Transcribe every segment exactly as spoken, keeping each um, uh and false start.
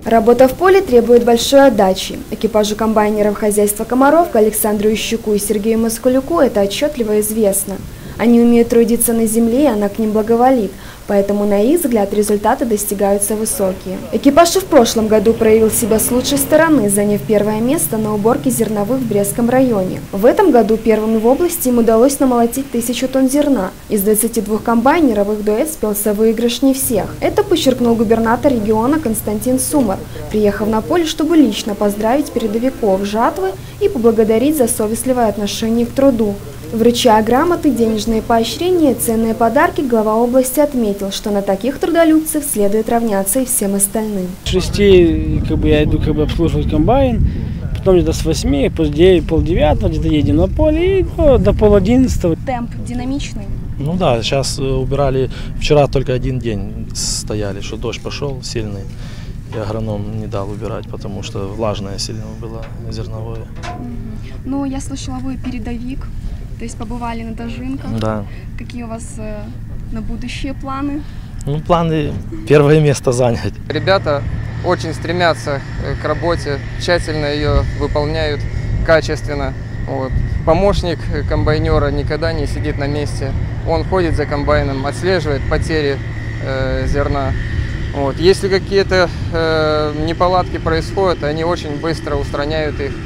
Работа в поле требует большой отдачи. Экипажу комбайнеров хозяйства «Комаровка» Александру Ищуку и Сергею Москалюку это отчетливо известно. Они умеют трудиться на земле, и она к ним благоволит, поэтому, на их взгляд, результаты достигаются высокие. Экипаж и в прошлом году проявил себя с лучшей стороны, заняв первое место на уборке зерновых в Брестском районе. В этом году первым в области им удалось намолотить тысячу тонн зерна. Из двадцати двух комбайнеров их дуэт спелся выигрышнее всех. Это подчеркнул губернатор региона Константин Сумар, приехав на поле, чтобы лично поздравить передовиков жатвы и поблагодарить за совестливое отношение к труду. Вручая грамоты, денежные поощрения и ценные подарки, глава области отметил, что на таких трудолюбцев следует равняться и всем остальным. С шести как бы, я иду как бы, обслуживать комбайн, потом где-то с восьми, после полдевятого где-то едем на поле и ну, до пол одиннадцатого. Темп динамичный? Ну да, сейчас убирали, вчера только один день стояли, что дождь пошел сильный. И агроном не дал убирать, потому что влажное сильно было зерновое. Ну, я слышала, вы передовик, то есть побывали на дожинках. Да. Какие у вас э, на будущее планы? Ну, планы первое место занять. Ребята очень стремятся к работе, тщательно ее выполняют, качественно. Вот. Помощник комбайнера никогда не сидит на месте. Он ходит за комбайном, отслеживает потери э, зерна. Вот. Если какие-то э, неполадки происходят, они очень быстро устраняют их.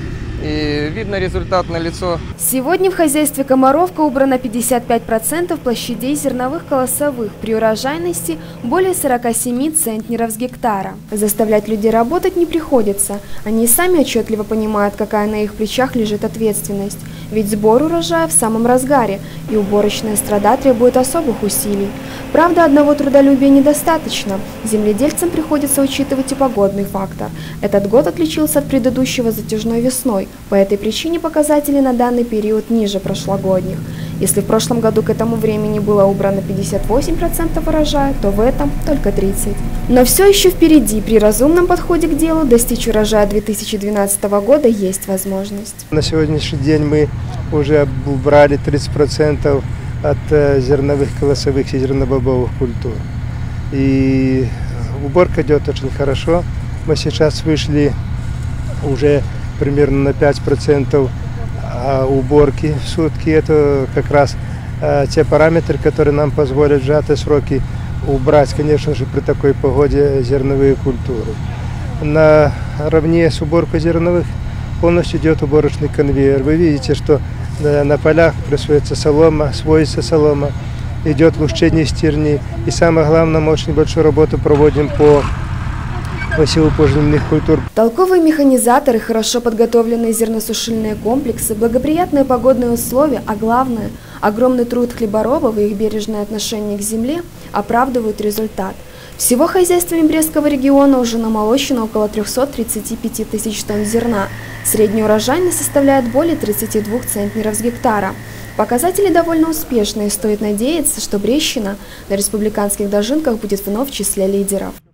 И видно результат налицо. Сегодня в хозяйстве «Комаровка» убрано пятьдесят пять процентов площадей зерновых колосовых при урожайности более сорока семи центнеров с гектара. Заставлять людей работать не приходится. Они и сами отчетливо понимают, какая на их плечах лежит ответственность. Ведь сбор урожая в самом разгаре, и уборочная страда требует особых усилий. Правда, одного трудолюбия недостаточно. Земледельцам приходится учитывать и погодный фактор. Этот год отличился от предыдущего затяжной весной. По этой причине показатели на данный период ниже прошлогодних. Если в прошлом году к этому времени было убрано пятьдесят восемь процентов урожая, то в этом только тридцать процентов. Но все еще впереди. При разумном подходе к делу достичь урожая две тысячи двенадцатого года есть возможность. На сегодняшний день мы уже убрали тридцать процентов от зерновых, колосовых и зернобобовых культур. И уборка идет очень хорошо. Мы сейчас вышли уже примерно на пять процентов уборки в сутки. Это как раз те параметры, которые нам позволят в сжатые сроки убрать, конечно же, при такой погоде зерновые культуры. Наравне с уборкой зерновых полностью идет уборочный конвейер. Вы видите, что на полях прессуется солома, сводится солома, идет лущение стерни. И самое главное, мы очень большую работу проводим по посеву пожнивных культур. Толковые механизаторы, хорошо подготовленные зерносушильные комплексы, благоприятные погодные условия, а главное – огромный труд хлеборобов и их бережное отношение к земле оправдывают результат. Всего хозяйствами Брестского региона уже намолочено около трёхсот тридцати пяти тысяч тонн зерна. Средняя урожайность составляет более тридцати двух центнеров с гектара. Показатели довольно успешные, стоит надеяться, что Брестщина на республиканских дожинках будет вновь в числе лидеров.